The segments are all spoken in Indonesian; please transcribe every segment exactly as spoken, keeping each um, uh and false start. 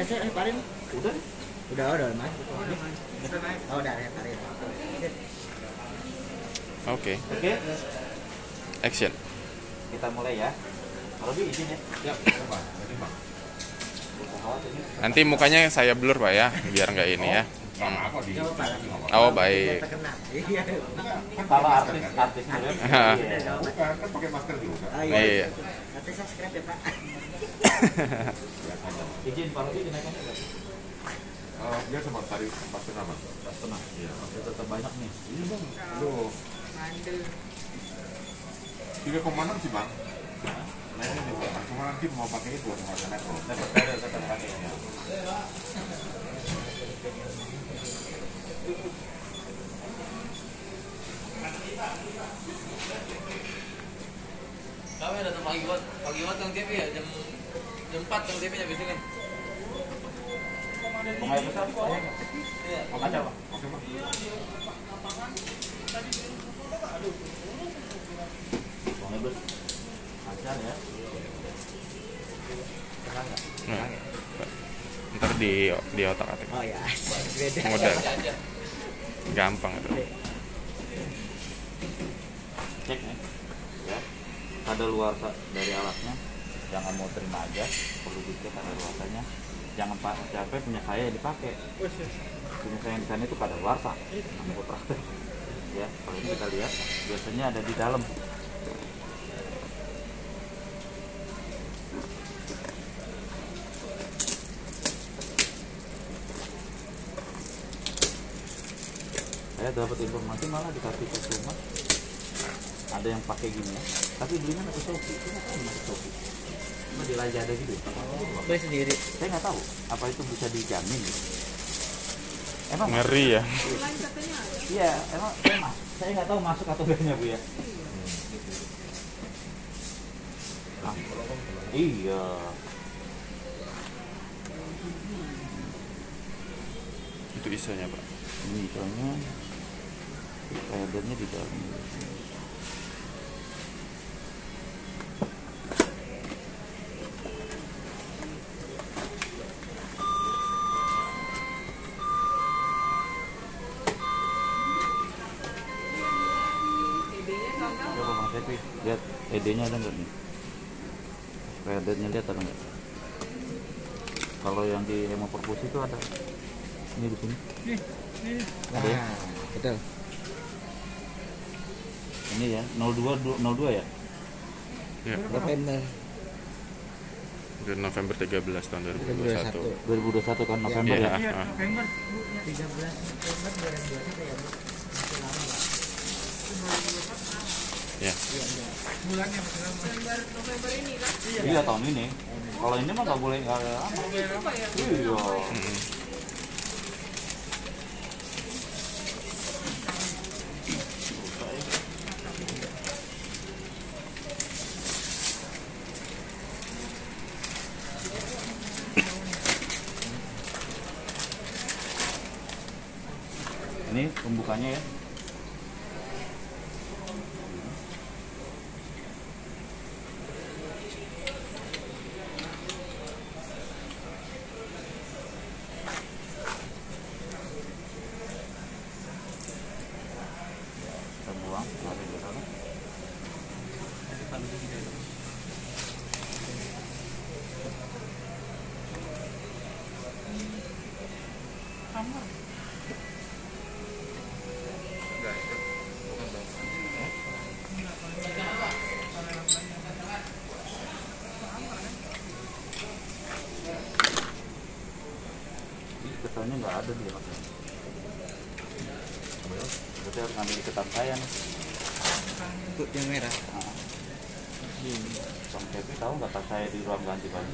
saya Parin. Udah? Udah, udah, Mas. Oh, udah ya Parin. Oke. Oke. Action. Kita mulai ya. Kalau lebih izin ya. Ya, Pak. Nanti mukanya saya blur Pak ya, biar nggak ini ya. Oh baik. Kalau artis artis kan pakai masker juga. Iya. Nanti subscribe ya Pak. Izin Pak Robi dinaikannya nggak? Uh, dia sama tadi empat setengah mas. Empat setengah. Iya. Tetap banyak nih. Iya bang. Aduh. Tiga koma enam sih bang. Nah ini nih bang. Cuma nanti mau pakai itu untuk harga level. Dapat pedal tetap pakai ya. Kami datang pagi buat pagi buat Kang T V ya jam jam empat Kang T V nya biasanya. Pengai besar kok. Iya. Mau kaca Pak? Oke bang. Pengai bes. Acar ya. Tenang nggak? Nah, ntar di di otak atik. Oh ya, beda. Modal. Gampang itu. Cek nih. Ya. Ada luar dari alatnya. Jangan mau terima aja. Perlu dicek ada luarsanya. Jangan pak capek punya saya dipakai. Punya saya yang di sana itu pada luarsa. Namanya praktek. Ya, kalau ini kita lihat biasanya ada di dalam. Saya dapat informasi malah di kasih ke rumah ada yang pakai gini ya, tapi belinya pakai Shopee. Itu nggak tahu pakai Shopee. Cuma di Lazada ada gitu. Beli sendiri. Saya nggak tahu apa itu bisa dijamin. Emang Ngeri ya. iya, emang saya, mas, saya nggak tahu masuk atau enggaknya Bu ya. Ah, iya. Itu isonya Pak. Ini ikannya, ridernya di dalam. Coba Bang Tepi, lihat E D-nya ada nggak nih? Ridernya lihat ada nggak? Kalau yang di Hemo Perpus itu ada. Ini di sini. Ada ya? Nah, betul. Ini ya, nol dua nol dua ya? Ya. November Itu November tiga belas tahun dua ribu dua puluh satu. dua ribu dua puluh satu kan November Iya. ya? ah. tiga belas November dua ribu dua puluh satu ya, Bu. Masih lama, Pak. Ya. Iya, iya. Bulannya masih lama. November November ini kan? Iya tahun ini. Kalau ini mah nggak boleh nggak ada apa. Iya. Mm-mm. Ini pembukanya ya. Kita buang, ada di sana. Ini ketannya nggak ada dia mas. Berarti harus ngambil ketan saya nih. Itu yang merah. Nah. Bang Cepi tahu nggak tas saya di ruang ganti baju?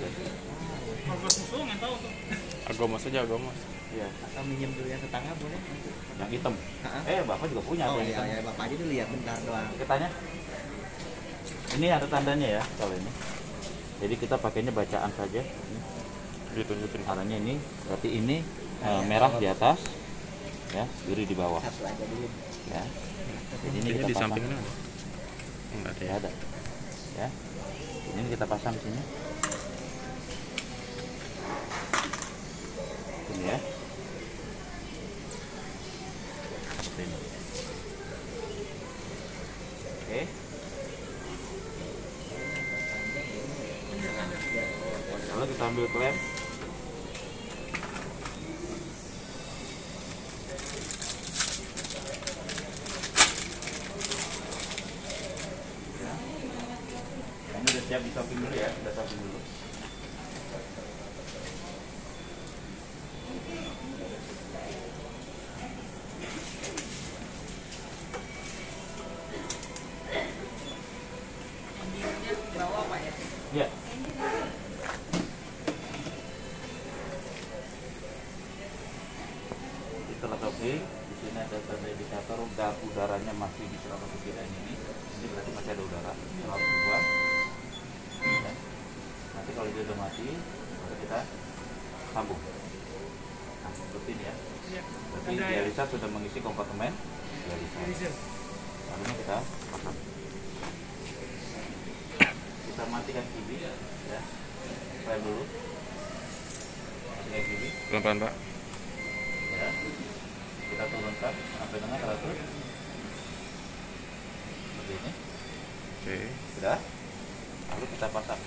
Agomos aja agomos. Iya. Atau minjem dulu yang tetangga boleh? Yang hitam. Ha-ha. Eh bapak juga punya. Oh yang iya, hitam. ya Bapak aja dulu ya, bentar doang. Ketanya. Ini ada tandanya ya kalau ini. Jadi kita pakainya bacaan saja. Ditunjukin. Caranya ini, berarti ini eh, merah di atas, ya, biru di bawah, Satu aja dulu. ya. Jadi ini Ini kita di pasang. sampingnya ada? Enggak ada Ya ya. ada, ya. Ini kita pasang di sini. ambil klem. Ya. Ini udah siap di shopping dulu ya, udah shopping dulu. Ya. Setelah shopping, di sini ada tanda indikator gas udaranya masih di seratus kita ini. Ini berarti masih ada udara. Kalau buang, ya. Nanti kalau dia udah mati, maka kita sambung. Nah, seperti ini ya. Berarti dialisa sudah mengisi kompartemen dialisa. Lalu kita pasang. Kita matikan kibi ya, rem dulu, matikan kibi, Pelan-pelan Pak. ya, kita turunkan sampai dengan seratus, seperti ini, Oke. sudah, lalu kita pasang.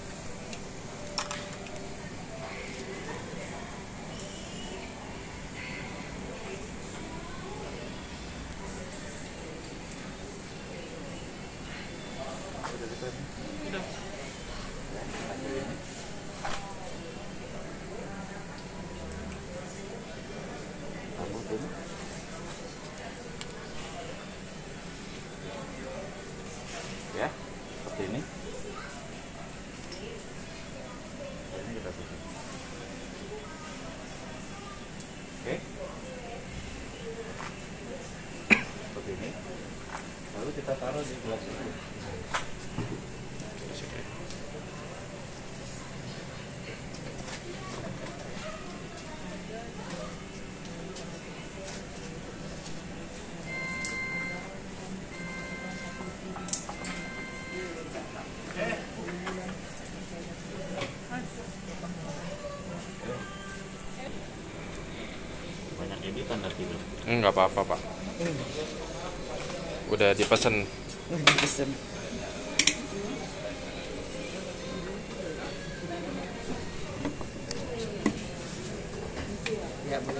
Sudah. Ya, hasil ini. Rambut ini. Ya, seperti ini. Ini kita tutup. Oke. Seperti ini. Lalu kita taruh di gelas itu. Banyak ini tanda tidur. Enggak apa-apa Pak. Udah dipesan. Pesen. Ya boleh.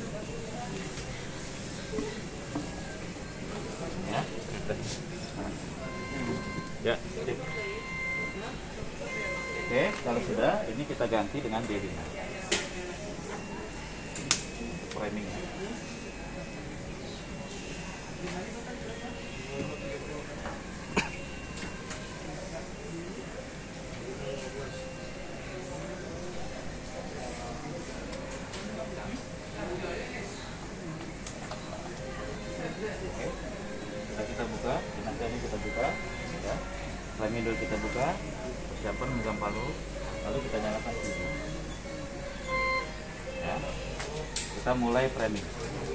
Ya, ya, sip. Oke, kalau sudah, ini kita ganti dengan bearingnya. Framingnya. Sudah kita buka, nanti ini kita buka, ya. Framing dulu kita buka, persiapan memegang palu, lalu kita nyalakan video. Ya, kita mulai framing.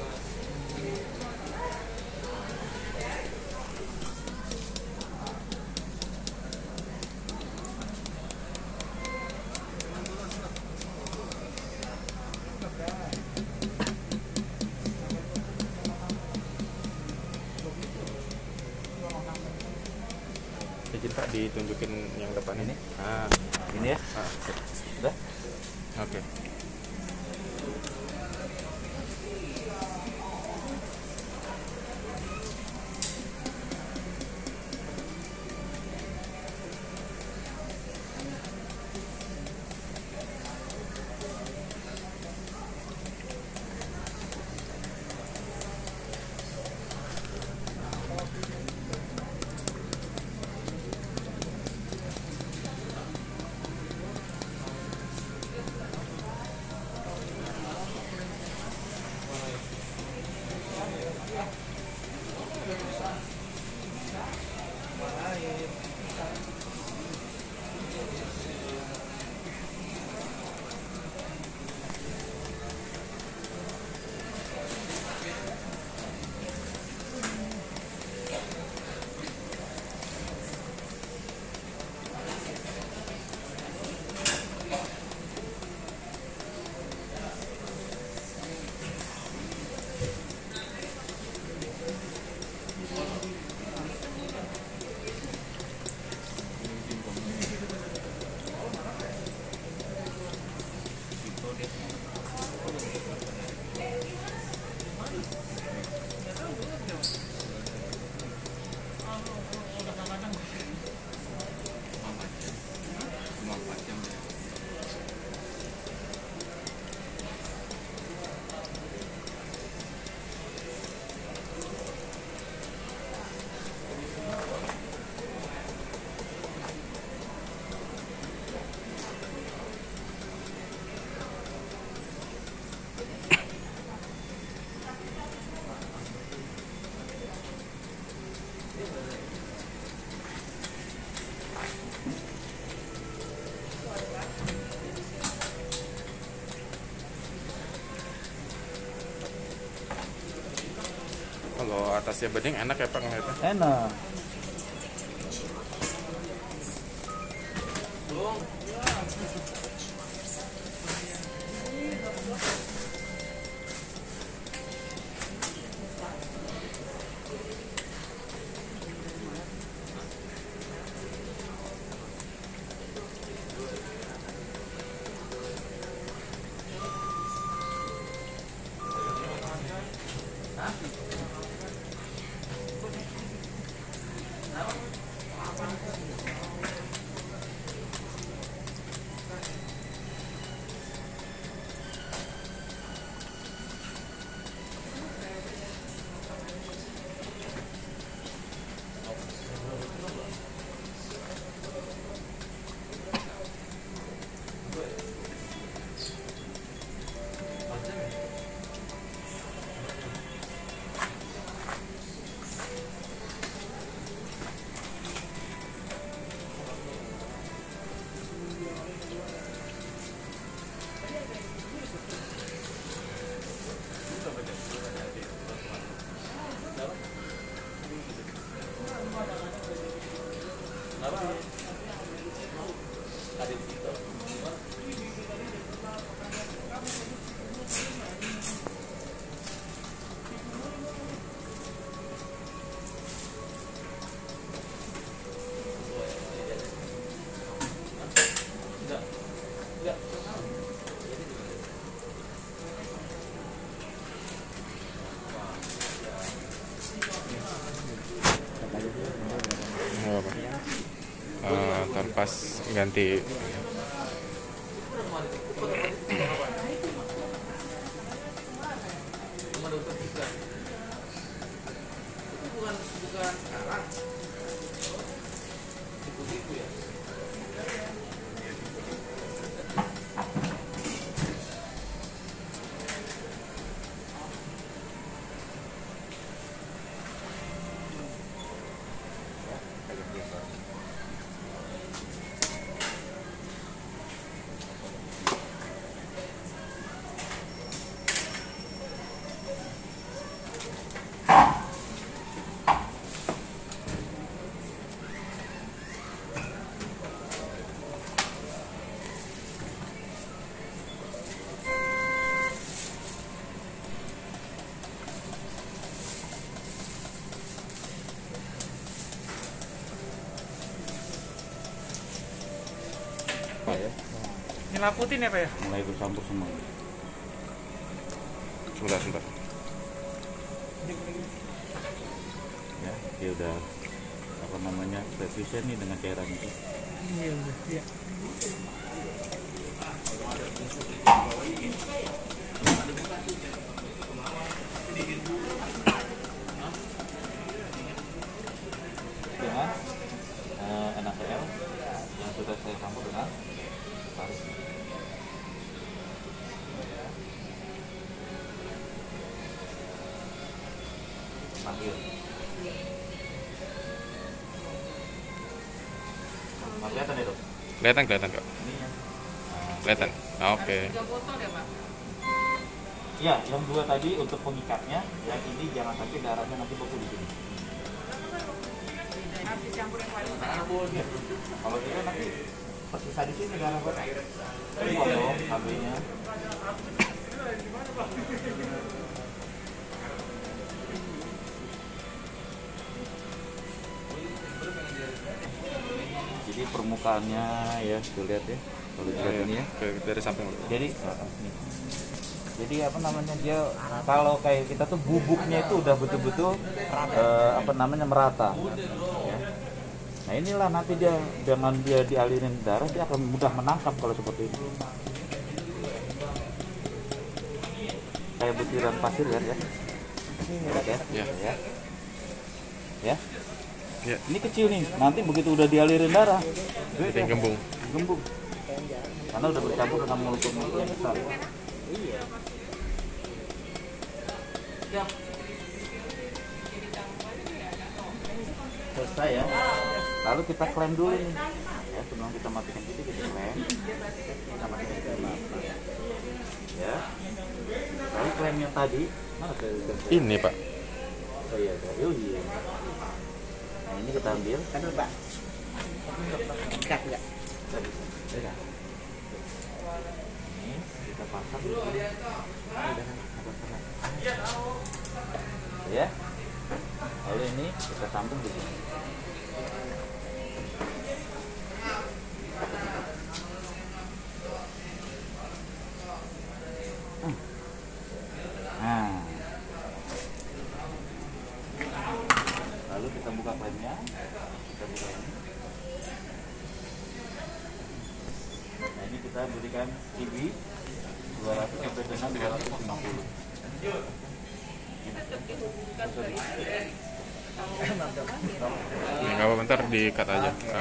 Izin Pak ditunjukin yang depan ini. Ah, Ini ya, ah, sudah. oke. Kalau atasnya bening enak ya Pak ngeliatnya. Enak. Oh, apa? Uh, ntar pas ganti. Ya. Ini laputin ya Pak ya? Mulai bercampur semua. Sebentar, sebentar. Ya, dia udah apa namanya efisien nih dengan cairan itu. Iya udah. Iya. Dengan uh, N A C L yang sudah saya campur dengan tarik. Panggil. Mas kelihatan itu? Kelihatan, kelihatan kok. Ini ya. Kelihatan. Ah, Oke. Okay. Ya, yang dua tadi untuk pengikatnya, yang ini jangan sampai darahnya nanti beku di sini. Harus dicampur yang paling utama. Kalau tidak nanti tersisa di sini darah beku. Ini dong H B-nya. Jadi permukaannya ya, tuh lihat ya. Kalau dilihat ini ya. Dari samping. Jadi ini. Jadi apa namanya dia kalau kayak kita tuh bubuknya itu udah betul-betul uh, apa namanya merata. Ya. Nah inilah nanti dia dengan dia dialirin darah dia akan mudah menangkap kalau seperti ini. Kayak butiran pasir kan ya. Lihat ya. Ya. Ya. Ya. Ya. Ini kecil nih. Nanti begitu udah dialirin darah, Jadi gembung. gembung. Karena udah bercampur dengan molekul-molekul yang besar. Selesai ya. Lalu kita klaim dulu nih. Ya, sebelum kita matikan itu kita klaim. Kita matikan dulu. Ya. Lalu klaim yang tadi mana? Ini Pak. Oh iya, ada. Oh iya. Nah ini kita ambil. Kan dulu Pak. Enggak, enggak. Tadi. Beda. Ini kita pasang dulu. Ini udah agak kena. Ya. Lalu ini kita sambung di sini. Nah. Lalu kita buka klemnya. Kita buka ini. Nah, ini kita berikan C B dua ratus sampai dengan dua ratus lima puluh. Ini nggak apa bentar di-cut aja. Nah.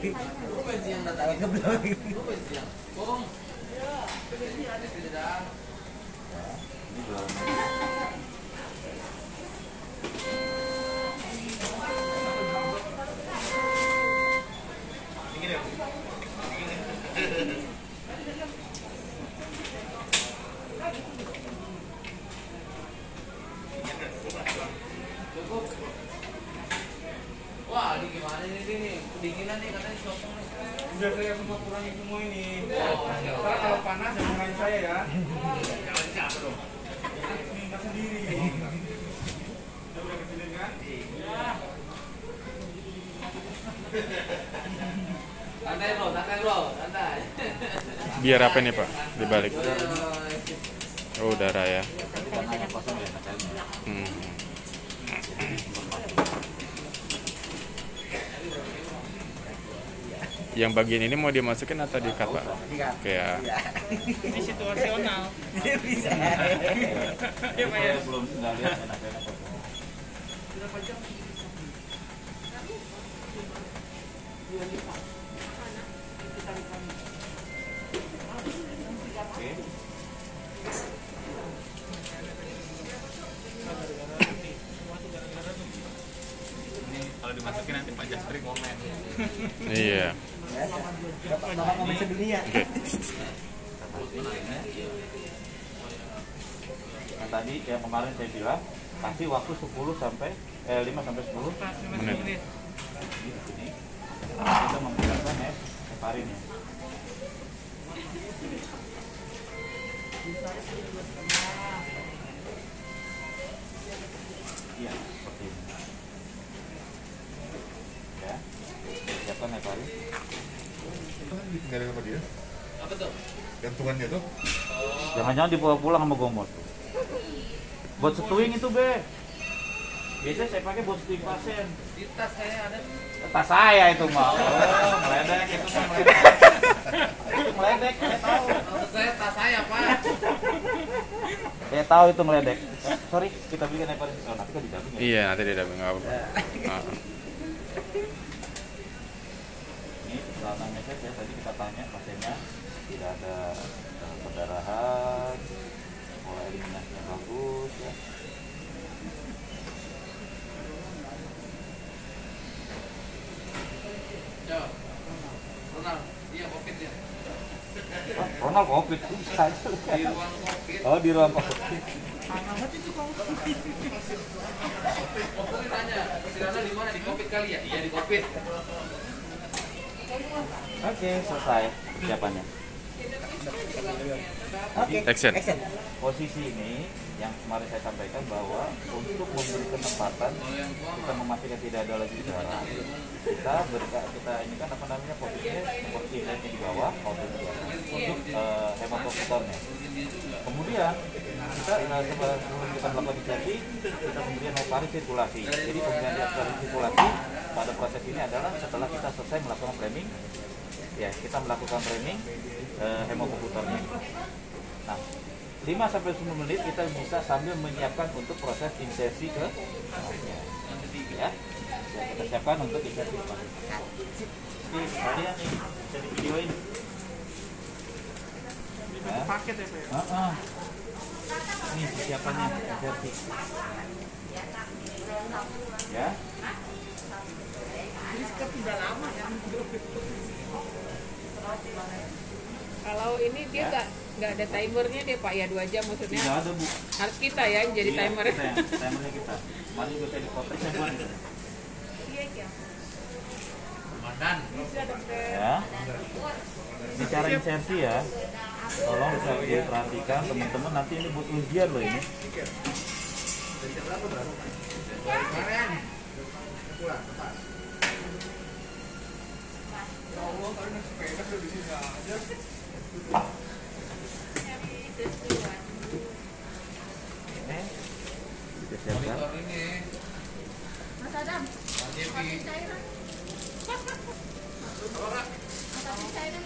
Ini jualan. Wah, ini gimana ini nih? Kedinginan nih katanya sopong nih. Udah saya semua kurangin semua ini. Karena kalau panas jangan main saya ya. Jangan siapa dong. Minta sendiri. Udah udah kecilin kan? Santai bro, santai bro, santai. Biar apa nih Pak? Dibalik. Oh, udara ya. Tadi kan hanya kosong ya macamnya. Hmm. Yang bagian ini mau dimasukin atau di-cut Pak? Enggak. Kayak Ini situasional. Bisa. Jadi saya belum nggak lihat enaknya kosong. Oke. Ini kalau dimasukin nanti Pak Jastri komen. iya. Bapak Bapak komen sendiri ya. Oke. Nah, tadi yang kemarin saya bilang kasih waktu sepuluh sampai eh lima sampai sepuluh Menit. di sini. Kita mempersiapkan ya heparin ya. Iya, seperti ini. Ya. Siapkan heparin. Itu kan ditinggalin sama dia. Apa tuh? Gantungannya tuh. Jangan-jangan dibawa pulang sama gomot. Buat setuing itu, Be. Biasanya saya pakai buat setuing pasien. Di tas saya ada. Tas saya itu mah. Oh, meledek itu mah meledek. Itu meledek, saya tahu. Maksud saya tas saya Pak. Saya tahu itu meledek. Sorry, kita bikin heparin oh, nanti kan didamping ya. Iya, nanti dia nggak apa-apa. Nah. Ini celana meset ya, tadi kita tanya pasiennya tidak ada eh, perdarahan, pola eliminasinya bagus ya. Yo. Ronald, iya covid ya. Oh, Ronald covid bisa aja. Di ruang covid. Oh, di ruang covid. Covid tanya, si Ronald di mana? Di covid kali ya? Iya di covid. Oke, selesai persiapannya. Oke. Action. Action. Posisi ini yang kemarin saya sampaikan bahwa untuk memberi kesempatan kita memastikan tidak ada lagi udara, kita berikan kita ini kan apa namanya posisinya seperti lainnya di bawah, outdoor di bawah untuk uh, hematopotornya. Kemudian kita uh, sebelum kita melakukan insersi, kita kemudian heparin sirkulasi. Jadi pemberian heparin sirkulasi pada proses ini adalah setelah kita selesai melakukan framing, ya kita melakukan framing uh, hematopotornya. Nah, lima sampai sepuluh menit kita bisa sambil menyiapkan untuk proses insersi ke ya. Ya, kita siapkan untuk insersi ke Ini kalian nih bisa di videoin. Ya. Paket ya Pak. Uh -uh. Ini persiapannya insersi. Ya. Kalau ini dia Ya. nggak Nggak ada timernya deh Pak ya, dua jam maksudnya. Tidak ada Bu. Harus kita ya yang jadi Iya, timer. kita yang- timernya kita. Mari juga di kotaknya buat gitu. Iya ya. Komandan. Bisa dokter. Ya. Bicara insersi ya. Tolong bisa diperhatikan teman-teman, nanti ini buat ujian loh ini. Ini kita siapkan. Monitor ini. Mas Adam. Kasih Cairan. Kasih cairan.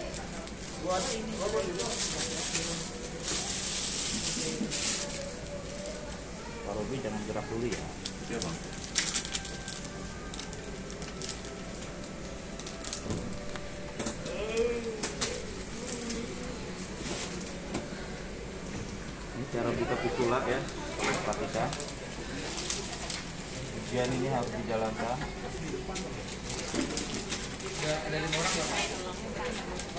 Pak Robi jangan gerak dulu ya. Iya bang. Ini cara buka pistula ya, tolong perhatikan. Ujian ini harus dijalankan. Ada ada lima orang nggak Pak?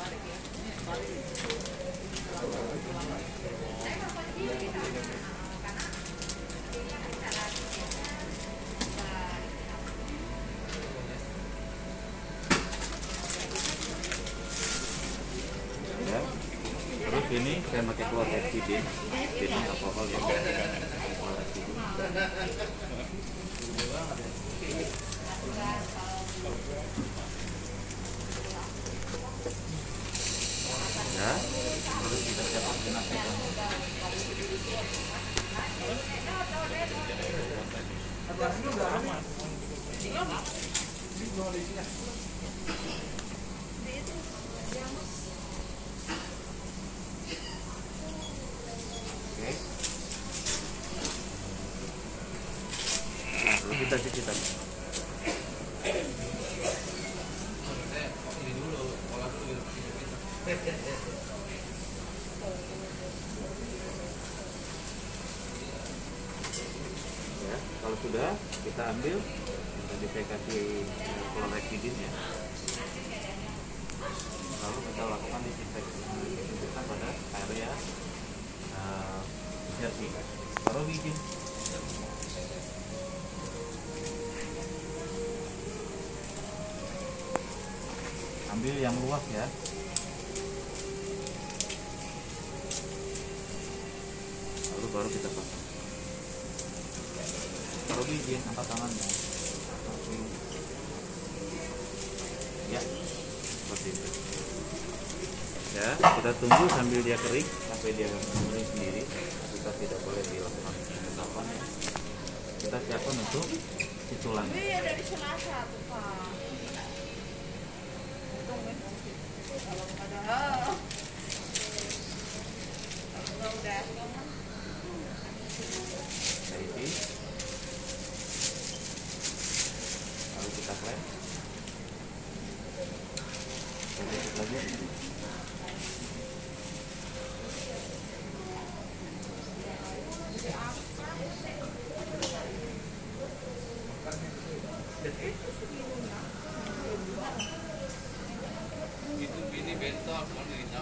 Ya. Terus ini saya pakai chlorhexidin, ini alkohol ya. Chlorhexidin. Ya. Terus kita siapkan jenazah. Oke. Nah, lalu kita cuci tadi. Ini dulu, olah dulu gitu. Ya, kalau sudah kita ambil, tadi saya kasih chlorhexidin ya. Lalu kita lakukan disinfektan pada area uh, insersi. Taruh biji. Ambil yang luas ya. Lalu baru kita pasang. Taruh biji, angkat tangannya. Ya, seperti itu. Ya, kita tunggu sambil dia kering sampai dia kering sendiri. Kita tidak boleh dilakukan penetapan ya. Kita siapkan untuk titulan. Iya dari Selasa tuh Pak. Kalau ada kalau udah Dari sini. Lalu kita klem. Kita tutup lagi. Itu bini bentor, mau dihitap.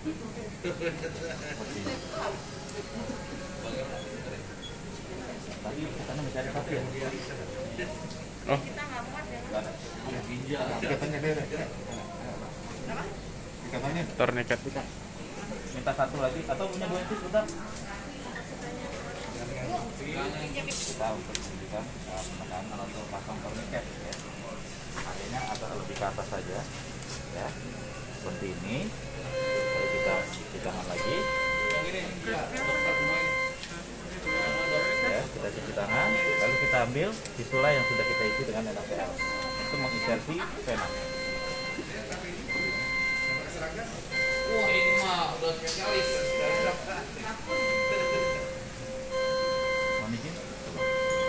Tadi katanya mencari satu ya. Oh, kita nggak muat ya. Nggak ada. Ginjal. Ikatannya deh. Ikatannya. ternikat. Minta satu lagi atau punya dua incis bentar. Kita untuk menunjukkan uh, penekanan atau pasang torniket ya. Akhirnya agak lebih ke atas saja ya. Seperti ini. Lalu kita cuci tangan lagi ya, kita cuci tangan lalu kita ambil fistula yang sudah kita isi dengan NaCl itu menginsersi vena. Wah ini mah udah spesialis. Mohon izin. Coba.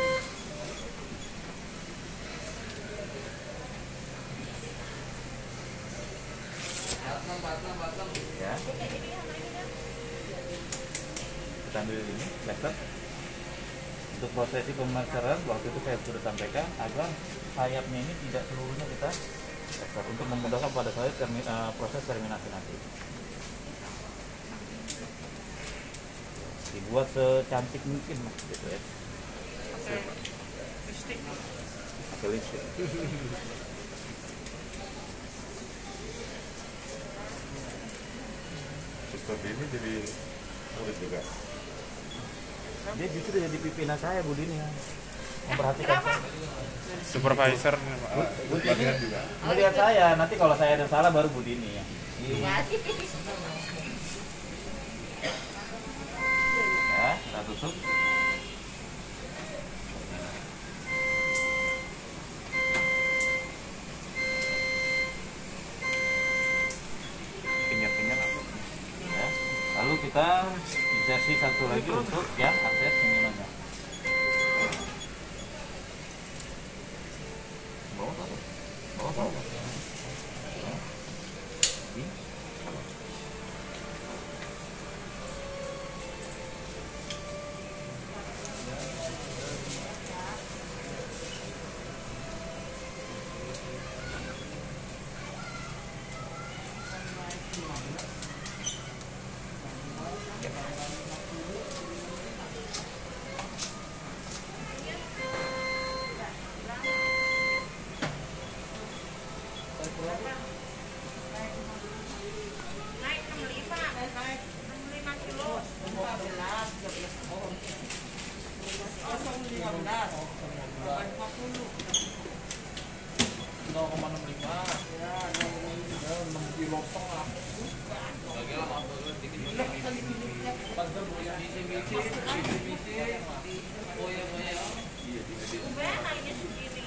Batang, batang, batang. Ya. Kita ambil ini, laser. Untuk prosesi pemasaran waktu itu saya sudah sampaikan agar sayapnya ini tidak seluruhnya kita laser untuk memudahkan pada saya termi, uh, proses terminasi nanti. dibuat secantik mungkin mas gitu ya. Pakai lipstick. Pakai lipstick. Suster ini jadi murid juga. Dia justru jadi pimpinan saya Bu Dini ya. Memperhatikan saya. Supervisor Bu Dini melihat saya, nanti kalau saya ada salah baru Bu Dini ya. Ya, kita tutup. pinjat-pinjat apa? Ya. Lalu kita insersi satu lagi untuk yang akses penggunanya. Bawa apa? Bawa apa? Ini. Naik enam puluh lima, naik enam puluh lima kilo. lima belas, tiga belas orang. lima belas, lima puluh. nol koma enam lima. Ya, enam kilo setengah. Lagi lah apa lu dikit panser misi misi misi misi. Oh ya oh ya. Iya di Uben naiknya sendiri.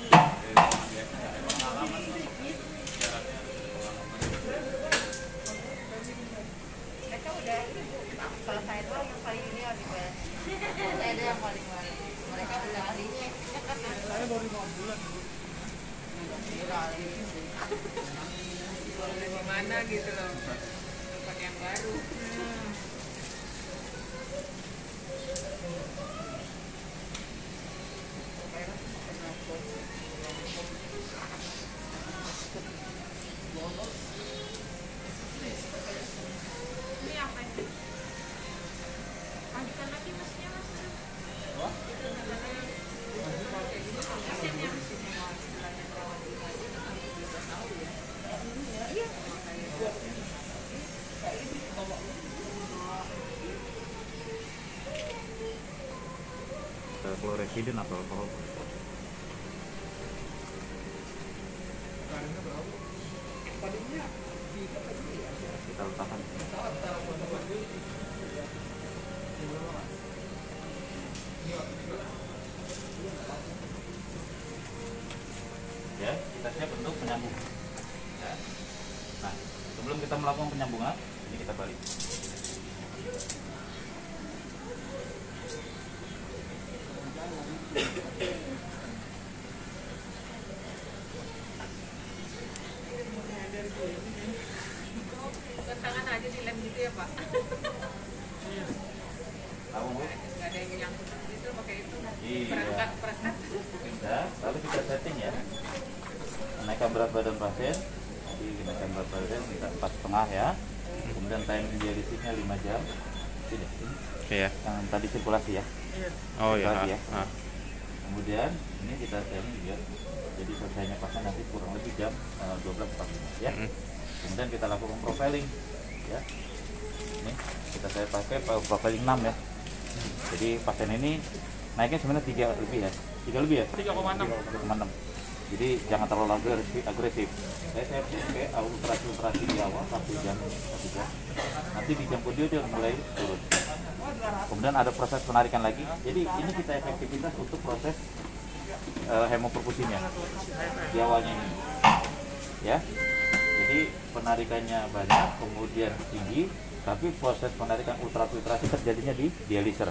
Mereka udah kalau saya doang yang paling ini habis ya. Saya ada yang paling paling. Mereka udah harinya. Saya baru lima bulan. Gimana gitu loh. Pakai yang baru. Ini apa ini? Lanjutkan lagi masnya mas. Mesinnya mesinnya. Iya. Kloresiden atau alkohol. Kita letakkan. Ya, kita siap untuk penyambung. Ya. Nah, sebelum kita melakukan penyambungan, ini kita balik. Bukan tangan aja dilem gitu ya Pak? Tahu Bu? Nggak ada yang nyangkut gitu pakai itu. Iya. Perangkat perangkat. Ya, lalu kita setting ya. Menaikkan berat badan pasien. Jadi menaikkan berat badan kita empat setengah ya. Kemudian time dialisisnya lima jam. Ini, ini. Iya. Yang tadi sirkulasi ya. Oh iya. Sirkulasi ya. Ah. Kemudian ini kita setting juga. Jadi selesainya pasien nanti kurang lebih jam uh, dua belas empat puluh lima ya. Mm. Kemudian kita lakukan profiling ya. Ini kita saya pakai profiling enam ya. Jadi pasien ini naiknya sebenarnya tiga lebih ya. tiga lebih ya? tiga koma enam. tiga koma enam. Jadi jangan terlalu agresif. agresif. Saya saya pakai ultrasi-ultrasi di awal satu jam, satu jam. Nanti di jam kedua dia mulai turun. Kemudian ada proses penarikan lagi. Jadi ini kita efektivitas untuk proses uh, hemoperfusinya di awalnya ini. Ya. Jadi penarikannya banyak, kemudian tinggi, tapi proses penarikan ultrafiltrasi terjadinya di dialiser.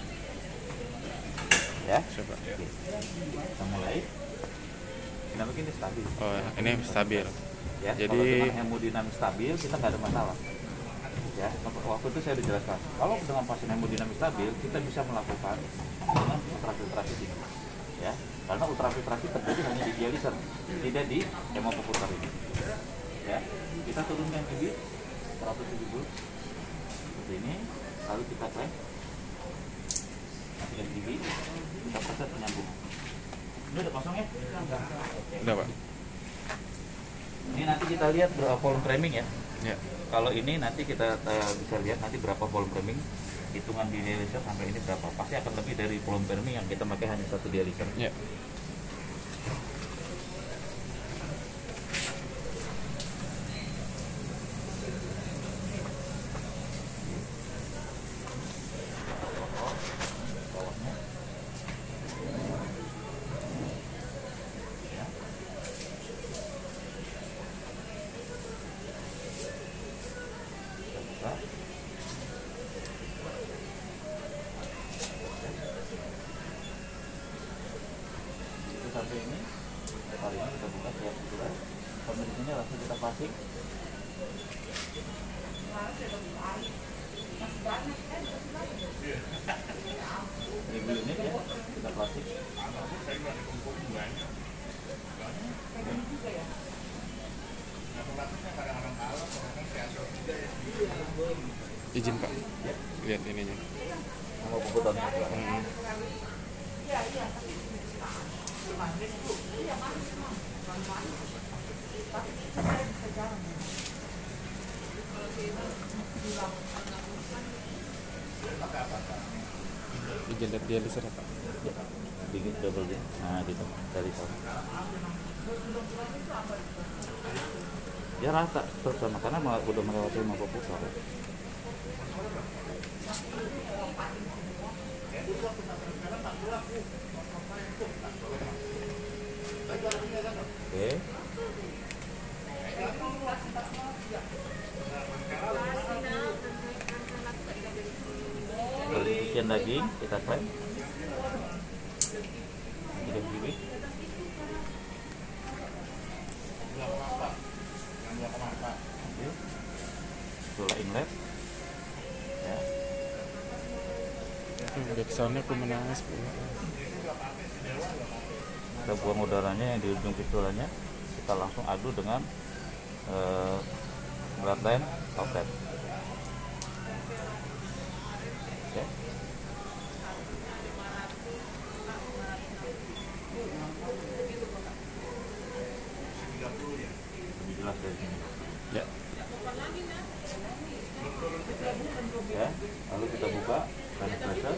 Ya. Coba. Oke. Kita mulai. Nah, begini stabil. Oh, ini stabil. Ya, Jadi- kalau dengan hemodinamis stabil kita nggak ada masalah. Ya, waktu itu saya dijelaskan. Kalau dengan pasien hemodinamis stabil, kita bisa melakukan dengan ultrafiltrasi tinggi. Ya, karena ultrafiltrasi terjadi hanya di dialiser, tidak di hemoperfuser ini. Ya, kita turunkan ke seratus tujuh puluh seperti ini, lalu kita clamp. Matikan T V, kita proses penyambungan. Ini udah kosong ya? Udah Pak. Ini nanti kita lihat berapa volume framing ya. Ya. Kalau ini nanti kita uh, bisa lihat nanti berapa volume framing, hitungan di dialyzer sampai ini berapa. Pasti akan lebih dari volume framing yang kita pakai hanya satu dialyzer. Ya. Itu sampai ini, kali ini kita buka siap sudah. Kondisinya langsung kita pasang. Ribu unit ya, kita plastik. Izin Pak. Lihat ininya. Mau komputernya. Hmm. Izin lihat dialyzer ya Pak. Bikin double dia. Nah gitu, dari sana. Ya rata terus sama karena malah udah melewati lima puluh putar. Oke. Pencucian daging kita klem. Jadi begini. Bola inlet. Ya. Backsoundnya aku menangis Bu. Kita buang udaranya yang di ujung pistolnya, kita langsung adu dengan uh, bloodline outlet. Oke. Lebih jelas dari sini. Ya. Ya, lalu kita buka panic pressure.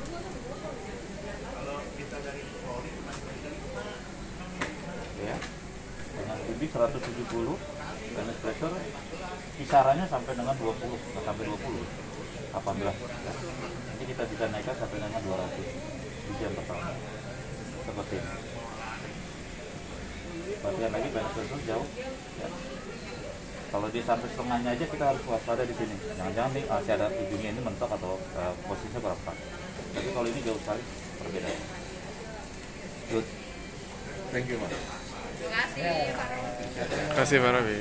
Ya, dengan T V seratus tujuh puluh, panic pressure kisarannya sampai dengan dua puluh, nah, sampai dua puluh, delapan belas. Ya. Nanti kita bisa naikkan sampai dengan dua ratus di jam pertama, seperti ini. Bagian lagi panic pressure jauh. Ya. Kalau dia sampai setengahnya aja kita harus waspada di sini. Jangan-jangan nih masih ada ujungnya ini mentok atau uh, posisinya berapa. Tapi kalau ini jauh sekali perbedaan. Good. Thank you Mas. Terima kasih Pak Robi. Terima kasih Pak Robi.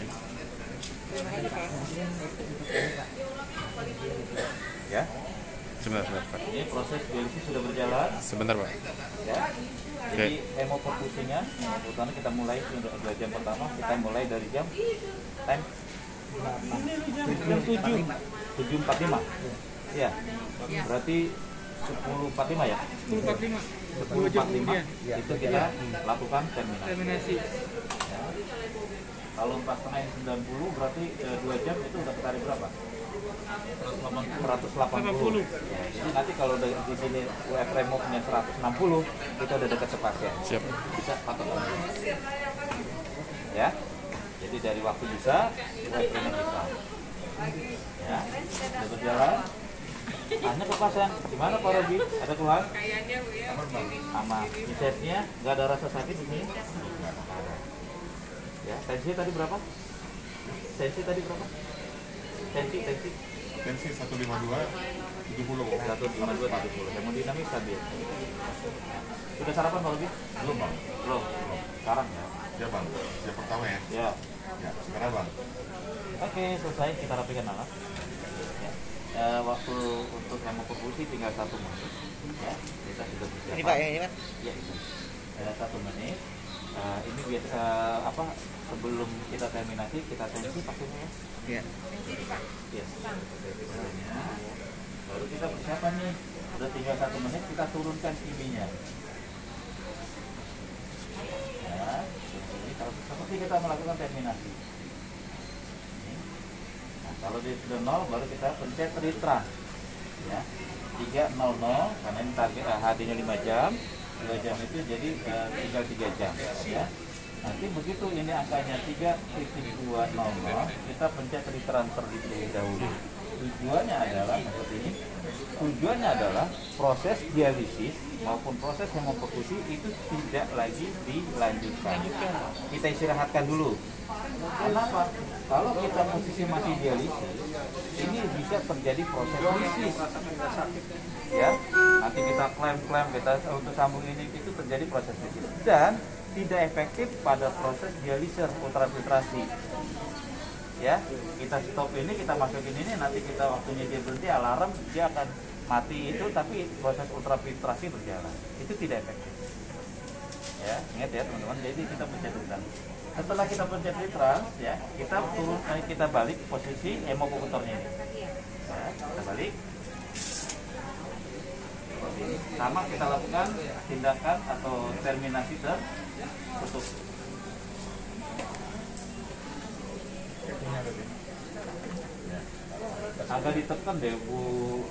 Ya. Sebentar, sebentar Pak. Ini proses dialisis sudah berjalan. Sebentar Pak. Ya. Jadi hemoperfusinya, pertama kita mulai dua jam pertama, kita mulai dari jam time jam tujuh tujuh empat puluh lima. Ya. Berarti sepuluh empat puluh lima ya? sepuluh empat puluh lima. sepuluh empat puluh lima itu kita lakukan terminasi. Terminasi. Ya. Kalau empat setengah yang sembilan puluh berarti eh, dua jam itu udah ketarik berapa? seratus delapan puluh. Ya, jadi nanti kalau di di sini U F remove-nya seratus enam puluh, itu udah dekat ke pasien. Siap. Bisa pakai. Ya. Jadi dari waktu bisa, U F remove bisa. Ya. Sudah berjalan. Tanya ke pasien, gimana Pak Robi? Ada keluhan? Kayaknya Bu ya. Sama. Bisesnya nggak ada rasa sakit di sini? Nggak ada. Ya, tensi tadi berapa? Tensi tadi berapa? Tensi, tensi. Tensi seratus lima puluh dua tujuh puluh. seratus lima puluh dua tujuh puluh. Hemodinamis stabil. Sudah sarapan Pak Robi? Belum Bang. Belum. Sekarang ya. Ya Bang. Yang pertama ya. Ya. Ya, sekarang Bang. Oke, selesai kita rapikan alat. Ya. E, waktu untuk hemoperfusi tinggal satu menit. Ya, kita sudah bersiap. Ini Pak, yang ini Pak. Ya, itu. E, satu menit. E, ini biasa apa? Sebelum kita terminasi kita tensi pastinya ya. Iya. Yes. Tensinya. Baru kita persiapan nih, udah tinggal satu menit kita turunkan kibinya. Ya, ini kalau seperti kita melakukan terminasi. Nah, kalau dia sudah nol baru kita pencet retrans. Ya, tiga nol nol karena ini target H D-nya lima jam, dua jam itu jadi uh, tinggal tiga jam. Ya. Nanti begitu ini angkanya tiga titik dua nol nol, kita pencet retrans terlebih dahulu. Tujuannya adalah seperti ini. Tujuannya adalah proses dialisis maupun proses hemoperfusi itu tidak lagi dilanjutkan. Kita istirahatkan dulu. Kenapa? Kalau kita posisi masih dialisis, ini bisa terjadi proses lisis. Ya, nanti kita klaim-klaim kita untuk sambung ini itu terjadi proses lisis dan tidak efektif pada proses dialiser ultrafiltrasi. Ya, kita stop ini, kita masukin ini, nanti kita waktunya dia berhenti alarm, dia akan mati itu, tapi proses ultrafiltrasi berjalan. Itu tidak efektif. Ya, ingat ya teman-teman. Jadi kita pencet retrans. Setelah kita pencet retrans, ya, kita turun, kita balik posisi hemopuffernya ini. Ya, kita balik. Sama kita lakukan tindakan atau terminasi tertutup. Agak ditekan deh Bu.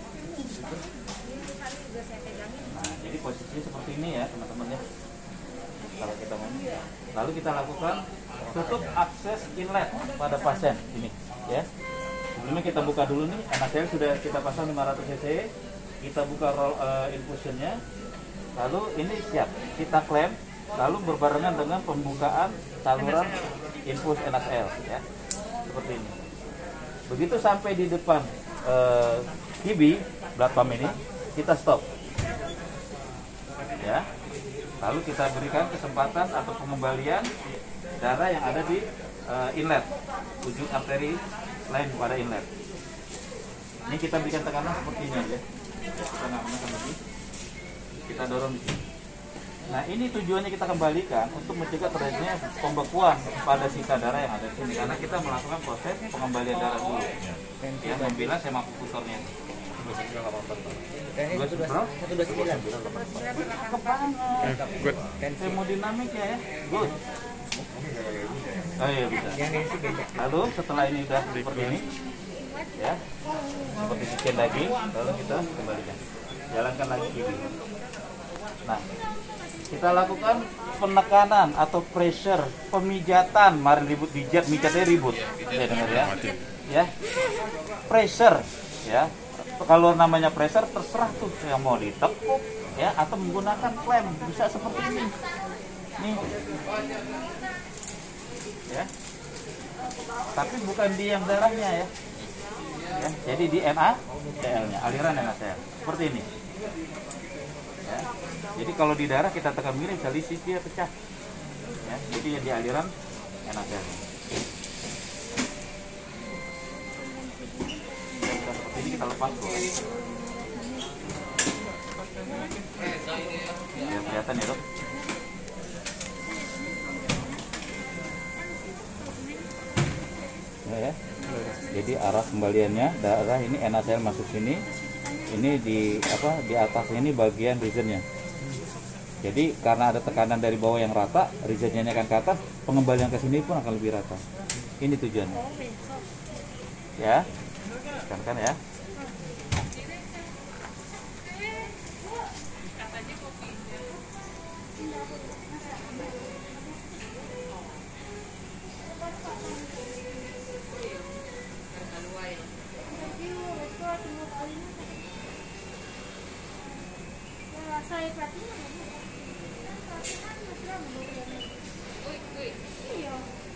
Nah, jadi posisinya seperti ini ya teman-teman ya. Kalau kita mau, lalu kita lakukan tutup akses inlet pada pasien ini ya. Sebelumnya kita buka dulu nih, N A C L sudah kita pasang lima ratus cc. Kita buka roll uh, infusionnya, lalu ini siap kita klaim, lalu berbarengan dengan pembukaan saluran infus N A C L ya, seperti ini. Begitu sampai di depan uh, kibi blood pump ini, kita stop ya, lalu kita berikan kesempatan atau pengembalian darah yang ada di uh, inlet, ujung arteri lain pada inlet. Ini kita berikan tekanan seperti ini ya. Kita nggak menekan lagi, kita dorong di sini. Nah ini tujuannya kita kembalikan untuk mencegah terjadinya pembekuan pada sisa darah yang ada di sini, karena kita melakukan proses pengembalian darah dulu ya, membilas hemopuffernya. Dua sembilan, satu dua sembilan. Good. Hemodinamik ya, ya, good. Oh iya bisa. Lalu setelah ini udah seperti ini, ya, seperti sekian lagi, lalu kita kembalikan, jalankan lagi ini. Nah, kita lakukan penekanan atau pressure, pemijatan. Mari ribut dijat, mijatnya ribut, ya dengar ya, ya, pressure, ya. Kalau namanya pressure terserah tuh yang mau ditekuk, ya, atau menggunakan klem, bisa seperti ini, nih, ya. Tapi bukan di yang darahnya ya. Ya, jadi di N A C L-nya, aliran N A C L, seperti ini. Ya, jadi kalau di darah kita tekan miring, bisa lisis dia pecah. Ya, jadi yang di aliran N A C L. Seperti ini kita lepas bro. Ya, kelihatan ya dok. Ya, ya. Jadi arah kembaliannya darah ini N A C L masuk sini, ini di apa di atas ini bagian regionnya. Jadi karena ada tekanan dari bawah yang rata, regionnya akan ke atas, pengembalian ke sini pun akan lebih rata. Ini tujuannya. Ya, kan ya. Saya perhatiin iya.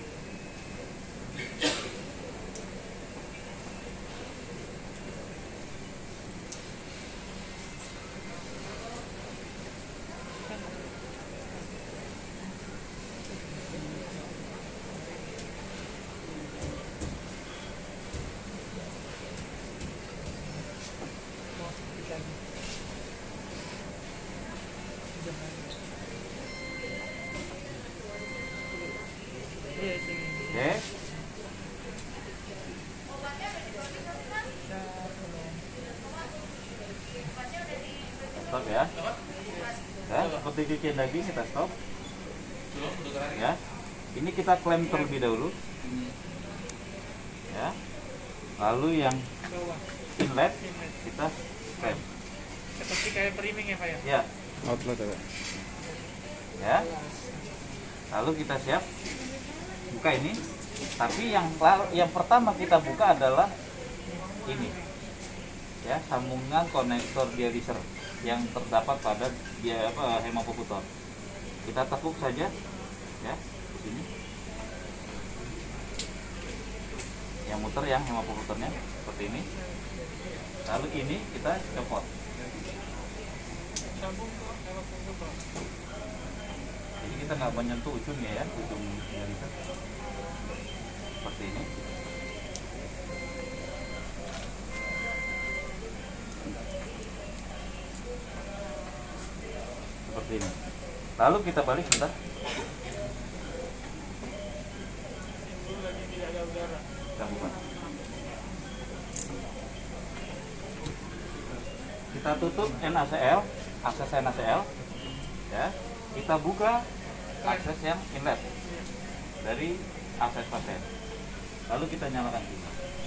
Oke. Stop ya. Ya, seperti cucian daging kita stop. Ya. Ini kita klaim terlebih dahulu. Ya. Lalu yang inlet kita klaim. Seperti kayak priming ya Pak ya? Ya. Outlet ya, Pak. Ya. Lalu kita siap buka ini. Tapi yang la- yang pertama kita buka adalah ini. Ya, sambungan konektor dialiser yang terdapat pada dia apa hemopopultor. Kita tekuk saja ya di sini. Yang muter yang hemopopultornya seperti ini. Lalu ini kita copot. Jadi kita nggak menyentuh ujungnya ya, ujung dialiser. Seperti ini. Seperti ini. Lalu kita balik sebentar. Kita buka. Kita tutup N A C L, akses N A C L. Ya. Kita buka akses yang inlet dari akses pasien. Lalu kita nyalakan ini.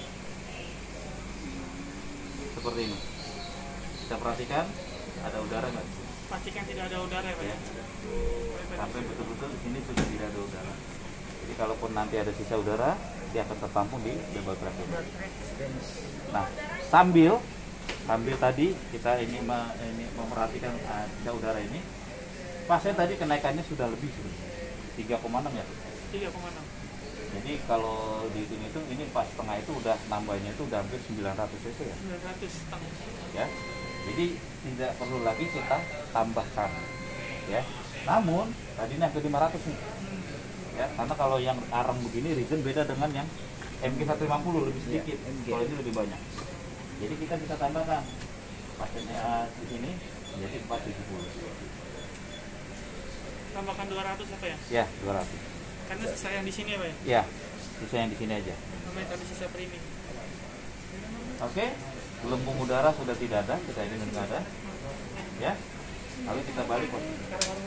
Seperti ini. Kita perhatikan ada udara nggak? Pastikan tidak ada udara ya Pak ya? Sampai betul-betul di sini sudah tidak ada udara. Jadi kalaupun nanti ada sisa udara, dia akan tertampung di double track ini. Nah, sambil sambil tadi kita ini, me, ini memperhatikan uh, sisa udara ini, pasien tadi kenaikannya sudah lebih sebenarnya tiga koma enam ya. tiga koma enam. Jadi kalau dihitung-hitung ini pas tengah itu udah nambahnya itu udah hampir sembilan ratus cc ya. sembilan ratus setengah. Ya. Jadi tidak perlu lagi kita tambahkan. Ya. Namun tadi ini hampir lima ratus nih. Ya, karena kalau yang arang begini reason beda dengan yang M G seratus lima puluh lebih sedikit. Kalau ini lebih banyak. Jadi kita bisa tambahkan pasiennya di sini jadi empat ratus tujuh puluh. Tambahkan dua ratus apa ya? Ya, dua ratus. Karena sisa yang di sini ya Pak ya? Ya, sisa yang di sini aja. Namanya tadi sisa priming. Oke, gelembung udara sudah tidak ada, kita ini nggak ada. Ya, lalu kita balik posisi.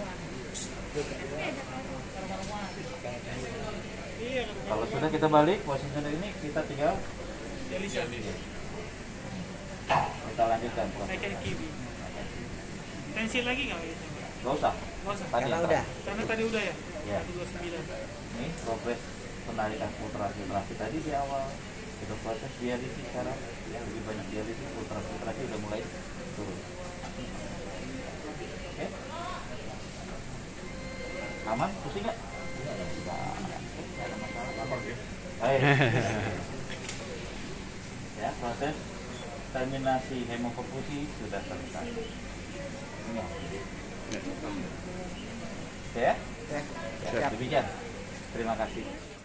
Iya. Kalau sudah kita balik posisi ini kita tinggal Dialiser. kita lanjutkan. Naikkan kiri. Tensi lagi nggak gitu? Gak usah. Nggak usah. Tadi Karena yang udah. terakhir. Karena tadi udah ya? Ya. dua puluh sembilan. Ini progres penarikan filtrasi-filtrasi tadi di awal. Kita proses dialisis sekarang, ya lebih banyak dialisis, filtrasi-filtrasi udah mulai turun. Oke? Aman? Pusing nggak? Nggak. Nggak ada masalah. Baik. Ya, proses terminasi hemoperfusi sudah selesai. Ini. Oke ya? Ya. Ya, demikian. Terima kasih.